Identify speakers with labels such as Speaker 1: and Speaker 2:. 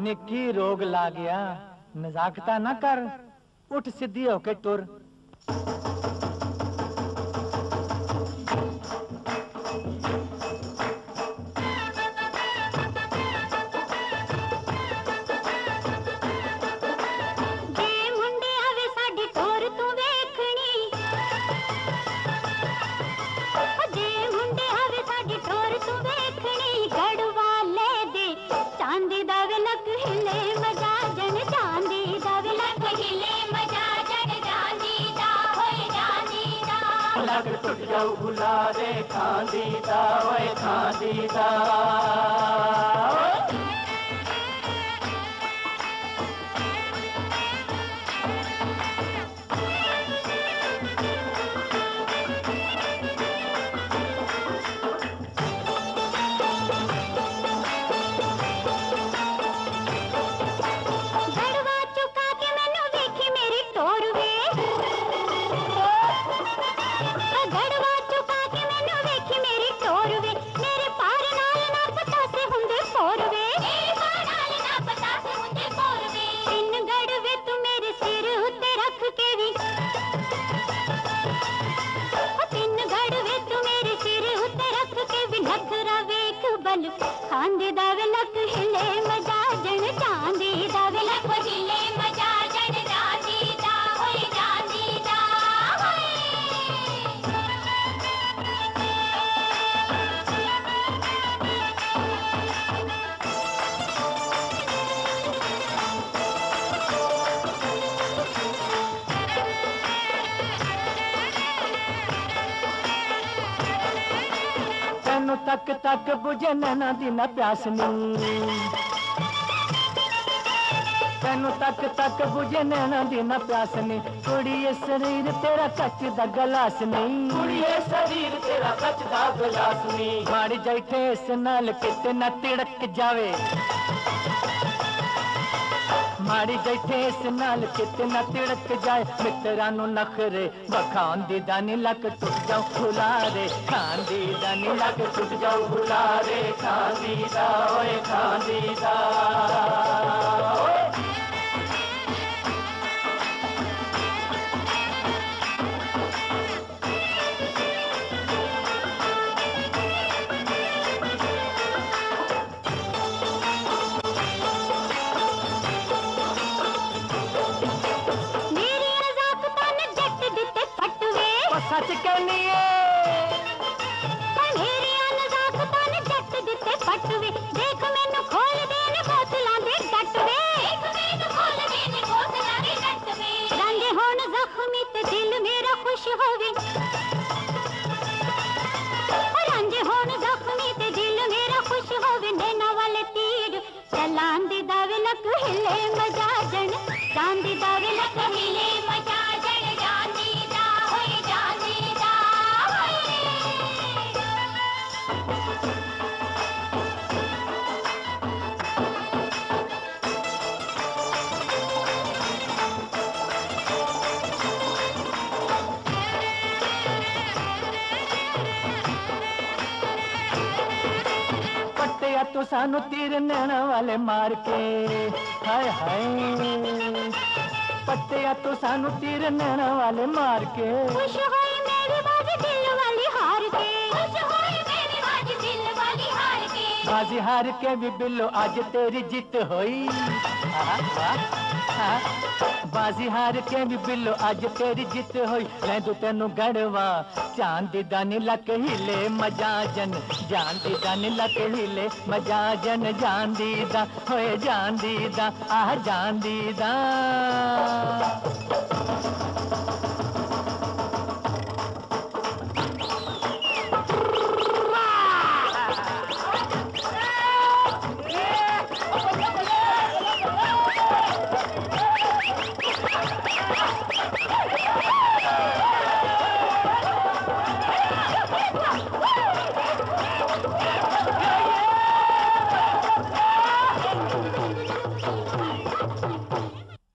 Speaker 1: निक्की रोग ला गया, नजाकता ना कर, उठ सीधी होके टुर।
Speaker 2: टुट जाऊ भुला रे खांदी दा, ओए खांदी दा।
Speaker 3: खांदी दावे लक हिले मजाजन चांदी दावे लक हिले मजाजन चांदी दा होए चांदी दा
Speaker 1: तेनू तक तक बुझे नैना दी ना प्यास नी, तेनू तक तक बुझे नैना दी ना प्यास नी, कुड़िए शरीर तेरा कच दा गलास नहीं,
Speaker 2: कुड़िए शरीर तेरा कच दा गलास नहीं।
Speaker 1: माड़ी जैठे इस नाल किते ना तिड़क जावे, माड़ी जैठे इस नाल किते ना तिड़क जाए, मित्रा नू नखरे बखान दी दानी लक टुट जाऊं भुला रे खांदी दानी लक
Speaker 2: टुट जाऊं भुला रे खांदी दा, ओए खांदी दा।
Speaker 1: सच कहनी है
Speaker 3: मेरिया नजाकतां ने जट दिते पटवे, देख मैनू खोल देन बोतलां दे डटवे, देख मैनू खोल देन बोतलां दे डटवे, रंगे होण जख्मी ते दिल मेरा खुश होवे, रंगे होण जख्मी ते दिल मेरा खुश होवे, नैना वाले तीर चलांदी दावे लक हिले मजाजन चांदी दावे लक हिले मजाजन चांदी दा होए चांदी दा
Speaker 1: पट्टिया तो सानू तीर नैना वाले मार के, हाय हाय पट्टिया तो सानू तीर नैना वाले मार के,
Speaker 3: खुश होई मेरी बाजी दिल वाली हार के, खुश होई मेरी बाजी दिल वाली हार के,
Speaker 1: बाजी हार के भी बिल्लो आज तेरी जीत होई, बाजी हार के भी बिल्लो आज तेरी जीत होई, लैंदू तेनू गड़वा चांदी दानी लक हिले मजाजन जांदी दानी लक हिले मजाजन जांदी दा होए जांदी दा आह जांदी दा।